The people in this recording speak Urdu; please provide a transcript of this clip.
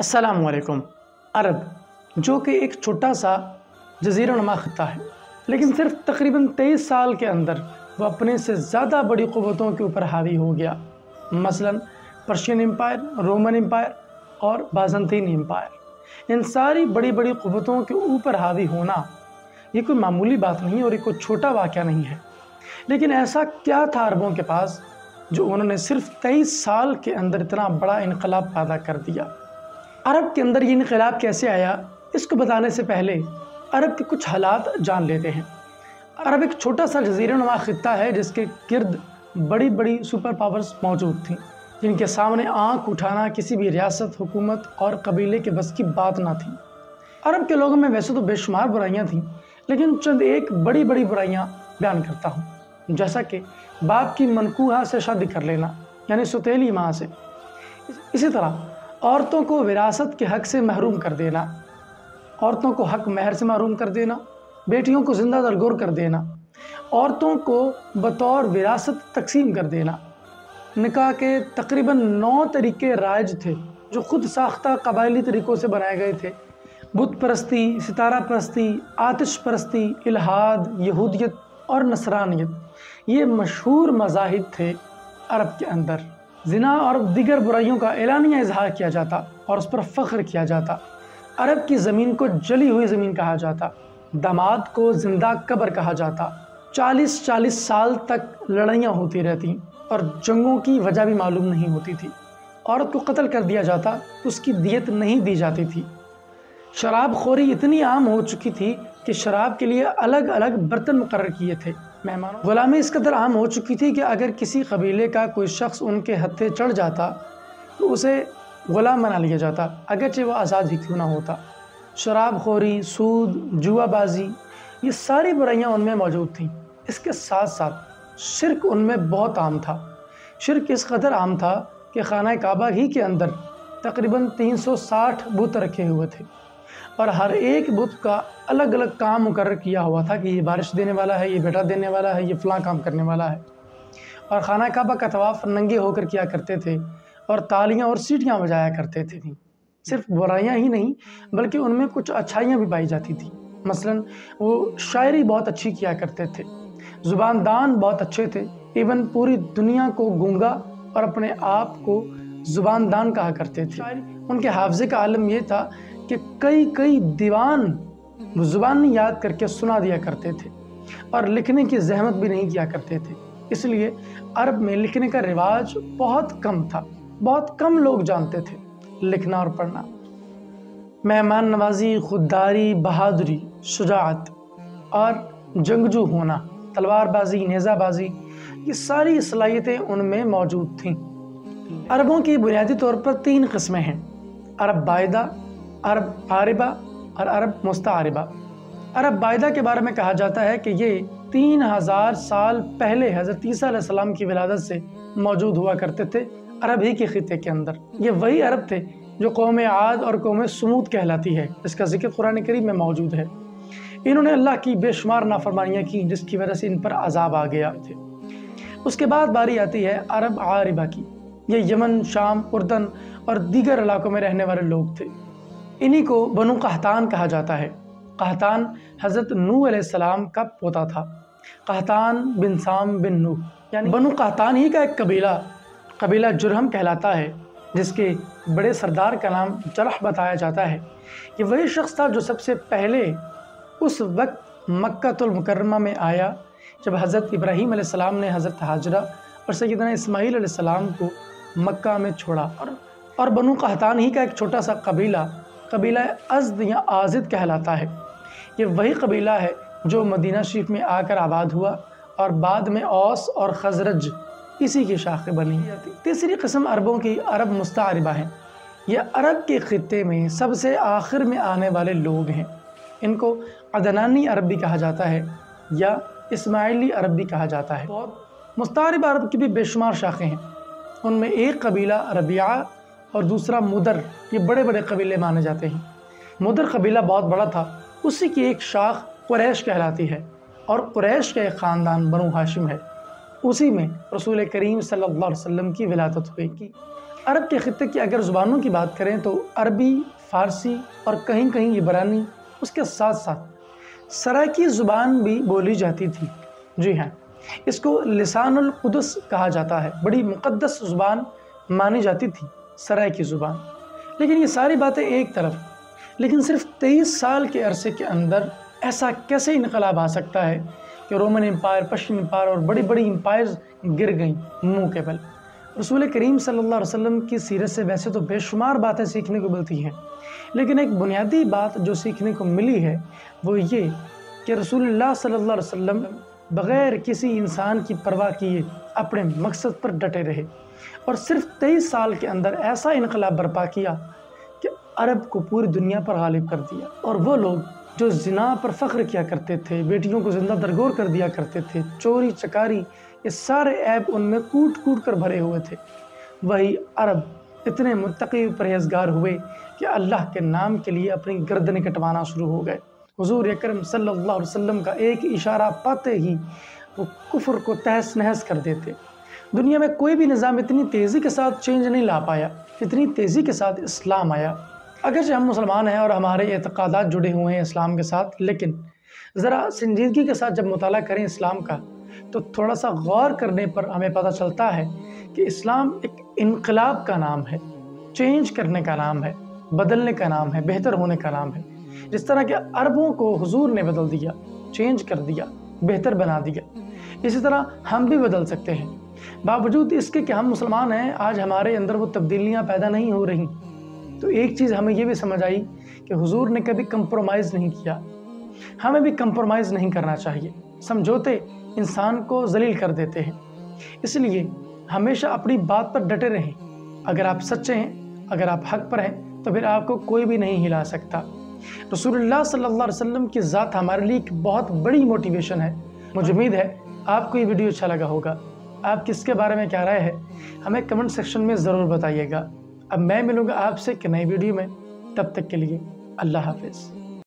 السلام علیکم۔ عرب جو کہ ایک چھوٹا سا جزیرہ نما خطہ ہے، لیکن صرف تقریباً 23 سال کے اندر وہ اپنے سے زیادہ بڑی قوتوں کے اوپر حاوی ہو گیا، مثلاً پرشین امپائر، رومن امپائر اور بازنطین امپائر۔ ان ساری بڑی بڑی قوتوں کے اوپر حاوی ہونا یہ کوئی معمولی بات نہیں اور یہ کوئی چھوٹا واقعہ نہیں ہے۔ لیکن ایسا کیا تھا عربوں کے پاس جو انہوں نے صرف 23 سال کے اندر اتنا بڑا انقلاب پیدا کر دیا؟ عرب کے اندر یہ انقلاب کیسے آیا، اس کو بتانے سے پہلے عرب کے کچھ حالات جان لیتے ہیں۔ عرب ایک چھوٹا سا جزیرہ نما خطہ ہے جس کے گرد بڑی بڑی سپر پاورز موجود تھیں، جن کے سامنے آنکھ اٹھانا کسی بھی ریاست، حکومت اور قبیلے کے بس کی بات نہ تھی۔ عرب کے لوگوں میں ویسے تو بے شمار برائیاں تھیں، لیکن چند ایک بڑی بڑی برائیاں بیان کرتا ہوں، جیسا کہ باپ کی منکوحہ سے شادی کر لینا، یعنی ستیلی ماں سے۔ اسی طرح عورتوں کو وراثت کے حق سے محروم کر دینا، عورتوں کو حق مہر سے محروم کر دینا، بیٹیوں کو زندہ درگور کر دینا، عورتوں کو بطور وراثت تقسیم کر دینا۔ نکاح کے تقریباً 9 طریقے رائج تھے جو خود ساختہ قبائلی طریقوں سے بنائے گئے تھے۔ بت پرستی، ستارہ پرستی، آتش پرستی، الحاد، یہودیت اور نصرانیت یہ مشہور مذاہب تھے عرب کے اندر۔ زنا اور دیگر برائیوں کا اعلانیہ اظہار کیا جاتا اور اس پر فخر کیا جاتا۔ عرب کی زمین کو جلی ہوئی زمین کہا جاتا، داماد کو زندہ قبر کہا جاتا۔ 40 سال تک لڑائیاں ہوتی رہتی اور جنگوں کی وجہ بھی معلوم نہیں ہوتی تھی۔ عورت کو قتل کر دیا جاتا تو اس کی دیت نہیں دی جاتی تھی۔ شراب خوری اتنی عام ہو چکی تھی کہ شراب کے لیے الگ الگ برتن مقرر کیے تھے۔ غلامی اس قدر عام ہو چکی تھی کہ اگر کسی قبیلے کا کوئی شخص ان کے ہتھے چڑھ جاتا تو اسے غلام بنا لیا جاتا، اگرچہ وہ آزاد ہی کیوں نہ ہوتا۔ شراب خوری، سود، جوا بازی یہ ساری برائیاں ان میں موجود تھیں۔ اس کے ساتھ ساتھ شرک ان میں بہت عام تھا۔ شرک اس قدر عام تھا کہ خانہ کعبہ ہی کے اندر تقریباً 360 بت رکھے ہوئے تھے اور ہر ایک بت کا الگ الگ کام مقرر کیا ہوا تھا کہ یہ بارش دینے والا ہے، یہ بیٹا دینے والا ہے، یہ فلاں کام کرنے والا ہے۔ اور خانہ کعبہ کا طواف ننگے ہو کر کیا کرتے تھے اور تالیاں اور سیٹیاں بجایا کرتے تھے۔ صرف برائیاں ہی نہیں بلکہ ان میں کچھ اچھائیاں بھی پائی جاتی تھیں۔ مثلاً وہ شاعری بہت اچھی کیا کرتے تھے، زبان دان بہت اچھے تھے، ایون پوری دنیا کو گونگا اور اپنے آپ کو زبان دان کہا کرتے تھے۔ ان کے حافظے کا عالم یہ تھا کہ کئی دیوان زبانی یاد کر کے سنا دیا کرتے تھے اور لکھنے کی زحمت بھی نہیں کیا کرتے تھے۔ اس لیے عرب میں لکھنے کا رواج بہت کم تھا، بہت کم لوگ جانتے تھے لکھنا اور پڑھنا۔ مہمان نوازی، خودداری، بہادری، شجاعت اور جنگجو ہونا، تلوار بازی، نیزہ بازی یہ ساری صلاحیتیں ان میں موجود تھیں۔ عربوں کی بنیادی طور پر 3 قسمیں ہیں: عرب بائدہ، عرب عاربہ اور عرب مستعربہ۔ عرب بائدہ کے بارے میں کہا جاتا ہے کہ یہ 3000 سال پہلے حضرت عیسیٰ علیہ السلام کی ولادت سے موجود ہوا کرتے تھے عرب ہی کے خطے کے اندر۔ یہ وہی عرب تھے جو قوم عاد اور قوم سمود کہلاتی ہے، جس کا ذکر قرآن کریم میں موجود ہے۔ انہوں نے اللہ کی بے شمار نافرمانیاں کی جس کی وجہ سے ان پر عذاب آ گیا تھے۔ اس کے بعد باری آتی ہے عرب عاربہ کی۔ یہ یمن، شام، اردن اور دیگر علاقوں میں رہنے والے لوگ تھے۔ انہی کو بنو قحطان کہا جاتا ہے۔ قحطان حضرت نوح علیہ السلام کا پوتا تھا۔ قحطان بن سام بن نوح، یعنی بنو قحطان ہی کا ایک قبیلہ جرہم کہلاتا ہے، جس کے بڑے سردار کا نام جرح بتایا جاتا ہے۔ یہ وہی شخص تھا جو سب سے پہلے اس وقت مکہ المکرمہ میں آیا جب حضرت ابراہیم علیہ السلام نے حضرت ہاجرہ اور سیدنا اسماعیل علیہ السلام کو مکہ میں چھوڑا۔ اور بنو قحطان ہی کا ایک چھوٹا سا قبیلہ ازد یا آزد کہلاتا ہے۔ یہ وہی قبیلہ ہے جو مدینہ شریف میں آ کر آباد ہوا اور بعد میں اوس اور خزرج اسی کی شاخیں بنی۔ تیسری قسم عربوں کی عرب مستعربہ ہیں۔ یہ عرب کے خطے میں سب سے آخر میں آنے والے لوگ ہیں۔ ان کو عدنانی عرب بھی کہا جاتا ہے یا اسماعیلی عرب بھی کہا جاتا ہے۔ مستعربہ عرب کی بھی بے شمار شاخیں ہیں۔ ان میں ایک قبیلہ ربیعہ اور دوسرا مدر، یہ بڑے بڑے قبیلے مانے جاتے ہیں۔ مدر قبیلہ بہت بڑا تھا، اسی کی ایک شاخ قریش کہلاتی ہے اور قریش کا ایک خاندان بنو ہاشم ہے۔ اسی میں رسول کریم صلی اللہ علیہ وسلم کی ولادت ہوئی۔ عرب کے خطے کی اگر زبانوں کی بات کریں تو عربی، فارسی اور کہیں کہیں عبرانی، اس کے ساتھ ساتھ سرائکی زبان بھی بولی جاتی تھی۔ جی ہاں، اس کو لسان القدس کہا جاتا ہے، بڑی مقدس زبان مانی جاتی تھی سرائکی زبان۔ لیکن یہ ساری باتیں ایک طرف، لیکن صرف 23 سال کے عرصے کے اندر ایسا کیسے انقلاب آ سکتا ہے کہ رومن امپائر، پرشین امپائر اور بڑی بڑی امپائرز گر گئیں منہ کے بل۔ رسول کریم صلی اللہ علیہ وسلم کی سیرت سے ویسے تو بے شمار باتیں سیکھنے کو ملتی ہیں، لیکن ایک بنیادی بات جو سیکھنے کو ملی ہے وہ یہ کہ رسول اللہ صلی اللہ علیہ وسلم بغیر کسی انسان کی پرواہ کیے اپنے مقصد پر ڈٹے رہے، اور صرف 23 سال کے اندر ایسا انقلاب برپا کیا کہ عرب کو پوری دنیا پر غالب کر دیا۔ اور وہ لوگ جو زنا پر فخر کیا کرتے تھے، بیٹیوں کو زندہ درگور کر دیا کرتے تھے، چوری چکاری، یہ سارے عیب ان میں کوٹ کوٹ کر بھرے ہوئے تھے، وہی عرب اتنے متقی پرہیزگار ہوئے کہ اللہ کے نام کے لیے اپنی گردنیں کٹوانا شروع ہو گئے۔ حضور اکرم صلی اللہ علیہ وسلم کا ایک اشارہ پاتے ہی وہ کفر کو تہس نہس کر دیتے۔ دنیا میں کوئی بھی نظام اتنی تیزی کے ساتھ چینج نہیں لا پایا جتنی تیزی کے ساتھ اسلام آیا۔ اگرچہ ہم مسلمان ہیں اور ہمارے اعتقادات جڑے ہوئے ہیں اسلام کے ساتھ، لیکن ذرا سنجیدگی کے ساتھ جب مطالعہ کریں اسلام کا تو تھوڑا سا غور کرنے پر ہمیں پتہ چلتا ہے کہ اسلام ایک انقلاب کا نام ہے، چینج کرنے کا نام ہے، بدلنے کا نام ہے، بہتر ہونے کا نام ہے۔ جس طرح کہ عربوں کو حضور نے بدل دیا، چینج کر دیا، بہتر بنا دیا، اسی طرح ہم بھی بدل سکتے ہیں۔ باوجود اس کے کہ ہم مسلمان ہیں، آج ہمارے اندر وہ تبدیلیاں پیدا نہیں ہو رہی، تو ایک چیز ہمیں یہ بھی سمجھ آئی کہ حضور نے کبھی کمپرومائز نہیں کیا، ہمیں بھی کمپرومائز نہیں کرنا چاہیے۔ سمجھوتے انسان کو ذلیل کر دیتے ہیں، اس لیے ہمیشہ اپنی بات پر ڈٹے رہیں۔ اگر آپ سچے ہیں، اگر آپ حق پر ہیں، تو پھر آپ کو کوئی بھی نہیں ہلا سکتا۔ رسول اللہ صلی اللہ علیہ وسلم کی ذات ہمارے لیے ایک بہت بڑی موٹیویشن ہے۔ مجھے امید ہے آپ کو یہ ویڈیو اچھا لگا ہوگا۔ آپ کس کے بارے میں کیا رائے ہے ہمیں کمنٹ سیکشن میں ضرور بتائیے گا۔ اب میں ملوں گا آپ سے ایک نئی ویڈیو میں، تب تک کے لیے اللہ حافظ۔